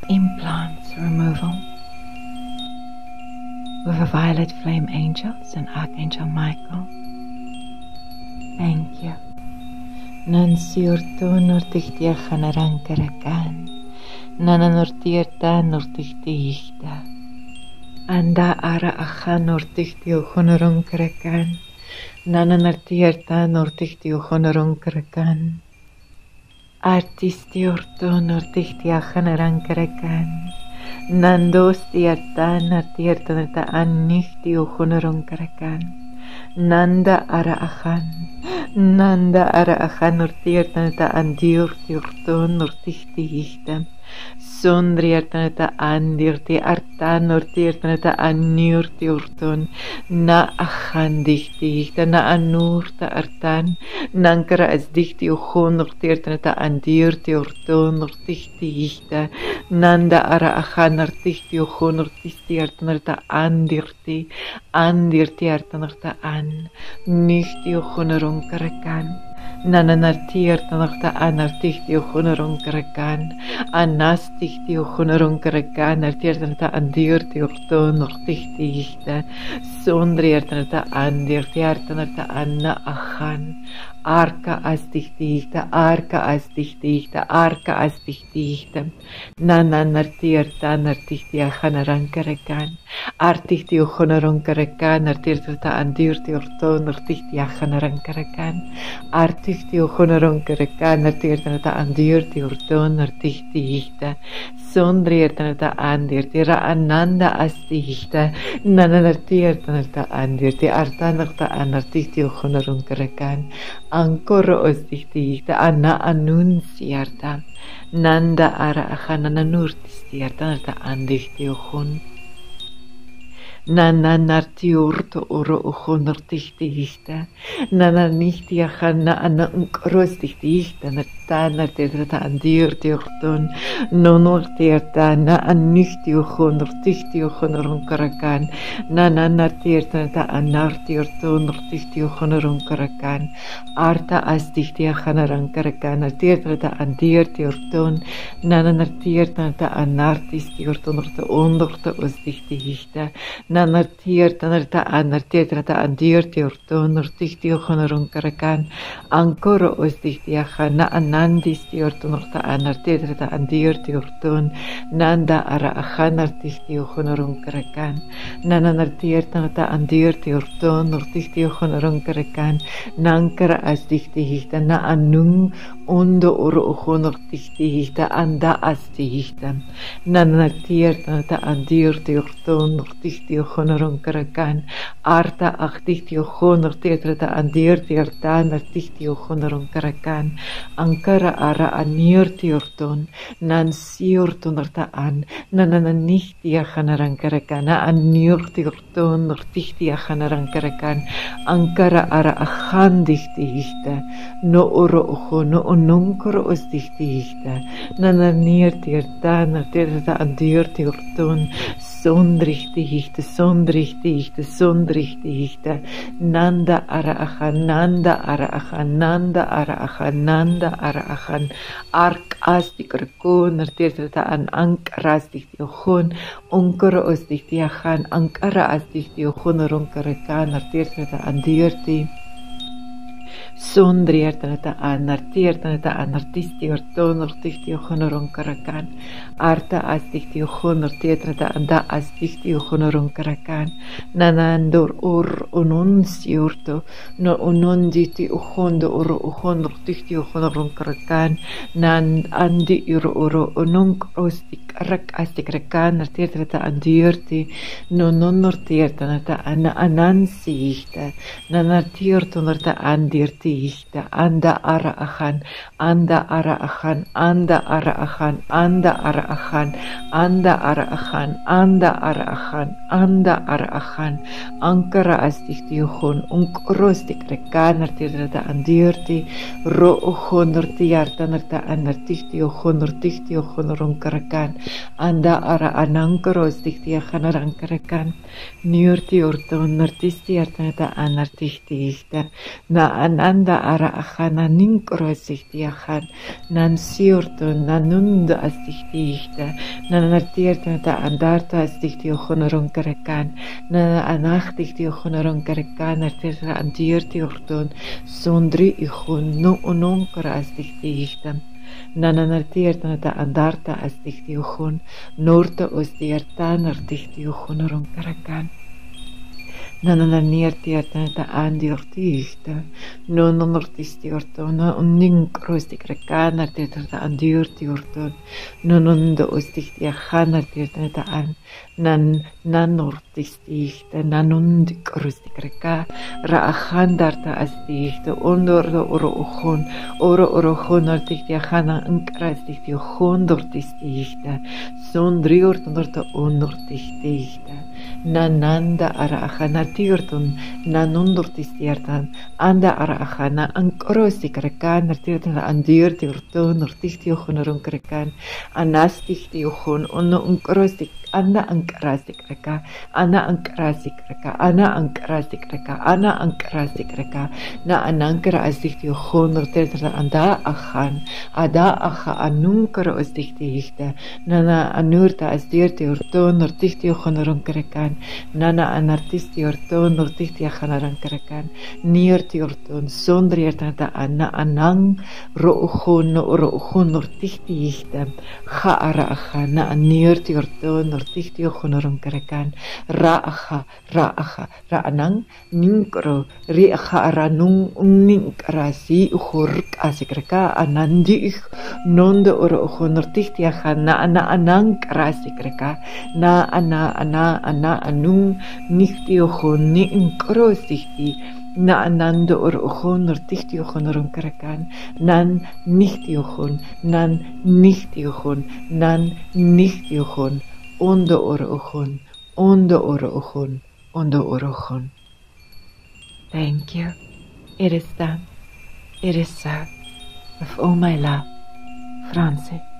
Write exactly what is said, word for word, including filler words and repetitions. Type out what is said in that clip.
implants removal with the violet flame angels and Archangel Michael. Thank you. Nansiurtu nortichtia ganarankarakan. Nana nortierta nortichtichta. Anda ara acha nortichtio honorunkarakan. Nana nortierta nortichtio honorunkarakan. Artistiortu nortichtia ganarankarakan. Nandos tierta nortierta norta annichtio honorunkarakan. Nanda ara achan, Nanda ara achan nortiertaneta andiurtiurton nortichtichta. Sondriertaneta andirti artan nortiertaneta anniurtiurton. Na achan dichtichta, na anurta artan. Nankara as dichti uchon nortiertaneta andiurtiurton nortichtichta. Nanda ara achan nortichti uchon nortichtiartaneta andirti. Andirti artaneta an. Nichtio honorunkarakan. Nananartiertaneta anartichtio honorunkarakan. Anastichtio honorunkarakan. Artiertaneta andirtiurton nortichtichta. Sondriertaneta andirtiartaneta anna achan. Arka astichtichta, arka astichtichta, arka astichtichta. Nananartierta nartichtia hanarankarakan. Artichtio honorunkarakan. Artiertaneta andirtiurton nortichtia hanarankarakan. Artichtio honorunkarakan. Artiertaneta andirtiurton nortichtichta. Sondriertaneta andirtira ananda astichta. Nananartiertaneta andirti artanarta anartichtio honorunkarakan. Ancora ostichtichta anna annunciarta. Nanda ara achanana nurtistiarta narta andichtio hun. Nana nartiurto oro uchonortichtichta. Nana nichtiachana anna unkrostichtichta. Narta nartierta andirtiurton. Nonortierta na annichtio chonortichtio chonorunkarakan. Nana nartierta anartiurton nortichtio chonorunkarakan. Arta astichtia chanarunkarakan. Nartierta andirtiurton. Nana nartierta anartistiurton norta ondorta ostichtichta. Nanartierta narta anartierta andirtiurton nortichtio chonorunkarakan. Ancora ostichtiacha na anandistiurton norta anartierta andirtiurton. Nanda ara achanartichtio chonorunkarakan. Nananartierta narta andirtiurton nortichtio chonorunkarakan. Nankara astichtichta na anung ondo oro uchonortichtichta anda astichta. Nananartierta narta andirtiurton nortichtio honorunkarakan. Arta achtichtio honortierta andirtiarta nartichtio honorunkarakan. Ankara ara anirtiurton. Nansiurton arta an. Nanananichtia hanarunkarakan. Anirtiurton nortichtia hanarunkarakan. Ankara ara achandichtichta. No oro ucho no onunkoro ostichtichta. Nananirtiarta nartierta andirtiurton. Sondrichtichta, sondrichtichta, sondrichtichta. Nanda ara achan, nanda ara achan, nanda ara achan, nanda ara achan. Ark astikrakon, nartierta an ankara astichtiochon. Onkara ostichtiachan, ankara astichtiochon ronkarakan, nartierta an dirti. Sondriertaneta anartiertaneta anartistiorton nortichtio honorunkarakan. Arta astichtio honortiertaneta anda astichtio honorunkarakan. Nanandor or onunciorto no ononditi uhondo oro uhonnortichtio honorunkarakan. Nan andi uro oro onunk ostik rak astikrakan nartiertaneta andirti. No nonnortiertaneta ana anansichta. Nanartiertonorta andirti. Anda ara achan, anda ara achan, anda ara achan, anda ara achan, anda ara achan, anda ara achan, anda ara achan. Ankara astichtiochon, unkrostik rekan nartierta andirti, ro uchon nortiarta narta anartichtiochon nortichtiochon ronkarakan, anda ara anankarostichtiachan arankarakan, nurtiorton nortistiarta narta anartichtichta, na anan. Anda ara achana ninkrosiktiachan, nan siurto, nanunda astichtichte, nan artierto ta andarta astichtiochonaron karakan, nan anachtichtiochonaron karakan, artierta antiurtiorton, sondri ichun, no ononkra astichtichte. Nananartierta ta andarta astichtiochon, norta ostiertan artichtiochonaron karakan. Nananartierta ta andiortichte, non onortistiorto, no ninkrostikrekan artierta ta andiurtiorton, non ondo ostichtiachan artierta ta an, nan nanortistichte, nanundikrostikrekan, raachandarta astichte, ondordo oro ochon, oro orochon artichtiachana ankrastichtiochon dortistichte, sondriortonorta onortistichte. Nananda araachana tirtun, nanundortistiertan, anda araachana ankrostikrekan artierta andiurtiorton, nortichtiochonaron krekan, anastichtiochon, ono unkrostik, Ana ankrastik reka, ana ankrastik reka, ana ankrastik reka, ana ankrastik reka, na anankara asdichti honor tetra anda achan, ada acha anunkara asdichti hichte, nana anurta asdirti urton nortichti honoron krekan, nana anartisti urton nortichti achanaran krekan, nierti urton sondrierta da anna anang rochon rochon nortichti hichte, ha ara acha na nierti urton nortichtio honorum kerekan raacha raacha raanang ninkro riacha ranung ninkra si uhurk asikreka anandi nonde oro honortichtia na ana anang krasikreka na ana ana ana anung nichtio honi inkro sichti na anando or ochon nortichtio honorum kerekan nan nichtiochon nan nichtiochon nan nichtiochon Ondo orochon, ondo orochon, ondo orochon. Thank you. It is done. It is so. With all my love, Francie.